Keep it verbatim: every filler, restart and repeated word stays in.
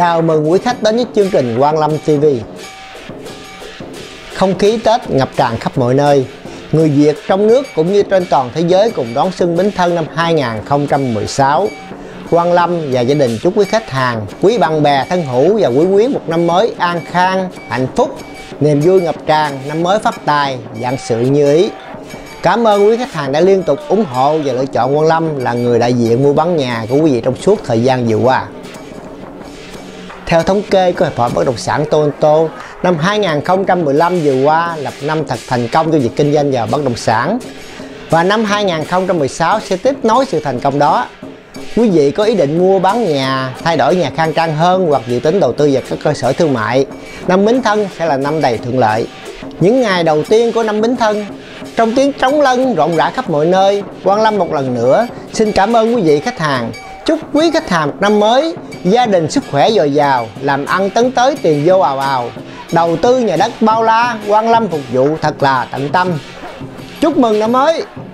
Chào mừng quý khách đến với chương trình Quang Lâm ti vi. Không khí Tết ngập tràn khắp mọi nơi. Người Việt trong nước cũng như trên toàn thế giới cùng đón xuân Bính Thân năm hai nghìn không trăm mười sáu. Quang Lâm và gia đình chúc quý khách hàng, quý bạn bè thân hữu và quý quý một năm mới an khang, hạnh phúc, niềm vui ngập tràn, năm mới phát tài, vạn sự như ý. Cảm ơn quý khách hàng đã liên tục ủng hộ và lựa chọn Quang Lâm là người đại diện mua bán nhà của quý vị trong suốt thời gian vừa qua. Theo thống kê của Hiệp hội Bất động sản Toronto, năm hai nghìn không trăm mười lăm vừa qua là năm thật thành công cho việc kinh doanh vào bất động sản. Và năm hai nghìn không trăm mười sáu sẽ tiếp nối sự thành công đó. Quý vị có ý định mua bán nhà, thay đổi nhà khang trang hơn hoặc dự tính đầu tư vào các cơ sở thương mại, năm Bính Thân sẽ là năm đầy thuận lợi. Những ngày đầu tiên của năm Bính Thân, trong tiếng trống lân rộn rã khắp mọi nơi, Quang Lâm một lần nữa xin cảm ơn quý vị khách hàng. Chúc quý khách hàng một năm mới, gia đình sức khỏe dồi dào, làm ăn tấn tới tiền vô ào ào, đầu tư nhà đất bao la, Quang Lâm phục vụ thật là tận tâm. Chúc mừng năm mới!